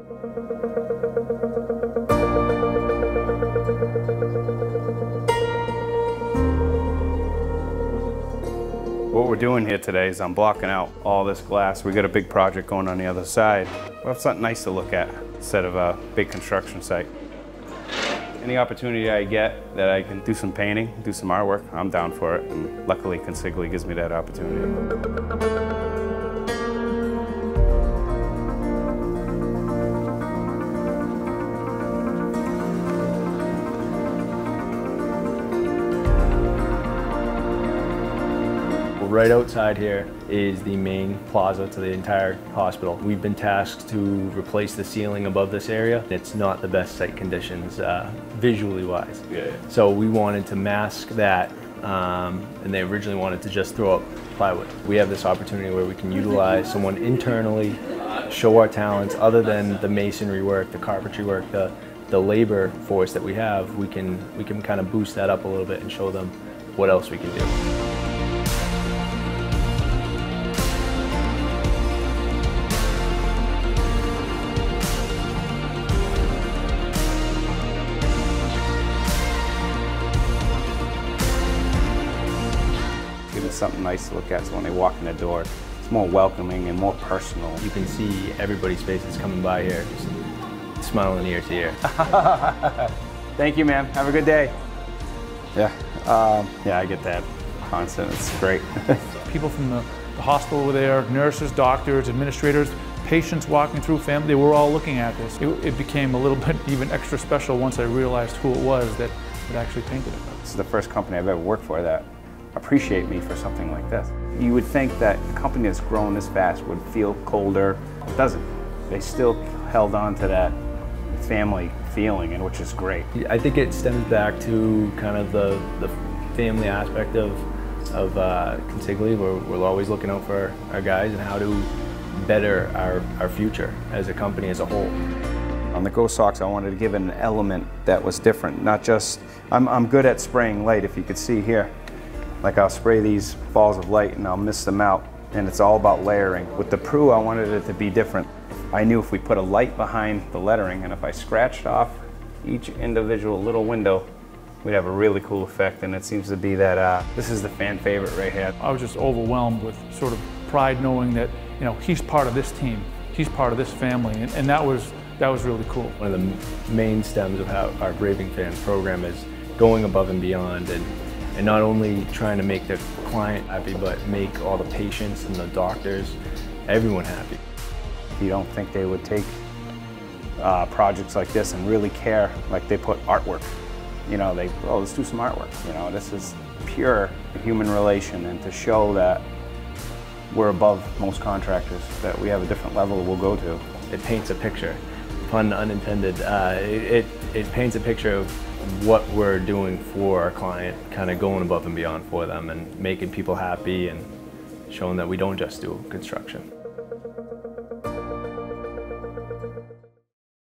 What we're doing here today is I'm blocking out all this glass. We got a big project going on the other side. We'll have something nice to look at instead of a big construction site. Any opportunity I get that I can do some painting, do some artwork, I'm down for it. And luckily, Consigli gives me that opportunity. Right outside here is the main plaza to the entire hospital. We've been tasked to replace the ceiling above this area. It's not the best site conditions visually wise. Yeah. So we wanted to mask that and they originally wanted to just throw up plywood. We have this opportunity where we can utilize someone internally, show our talents other than the masonry work, the carpentry work, the labor force that we have. We can kind of boost that up a little bit and show them what else we can do. Something nice to look at so when they walk in the door, it's more welcoming and more personal. You can see everybody's faces coming by here, just smiling ear to ear. Thank you, ma'am. Have a good day. Yeah, I get that concept. It's great. People from the hospital were there, nurses, doctors, administrators, patients walking through, family, they were all looking at this. It became a little bit even extra special once I realized who it was that actually painted it. This is the first company I've ever worked for that appreciate me for something like this. You would think that a company that's grown this fast would feel colder. It doesn't. They still held on to that family feeling, and which is great. I think it stems back to kind of the family aspect of Consigli. We're always looking out for our guys and how to better our future as a company as a whole. On the Ghost Socks, I wanted to give it an element that was different, not just, I'm good at spraying light, if you could see here. Like I'll spray these balls of light and I'll mist them out, and it's all about layering. With the Prue, I wanted it to be different. I knew if we put a light behind the lettering and if I scratched off each individual little window, we'd have a really cool effect, and it seems to be that this is the fan favorite right here. I was just overwhelmed with sort of pride knowing that, you know, he's part of this team, he's part of this family, and that was really cool. One of the main stems of how our Braving Fans program is going above and beyond, and not only trying to make the client happy, but make all the patients and the doctors, everyone happy. You don't think they would take projects like this and really care, like they put artwork. You know, let's do some artwork. You know, this is pure human relation, and to show that we're above most contractors, that we have a different level we'll go to. It paints a picture, pun unintended. It paints a picture of what we're doing for our client, kind of going above and beyond for them and making people happy and showing that we don't just do construction.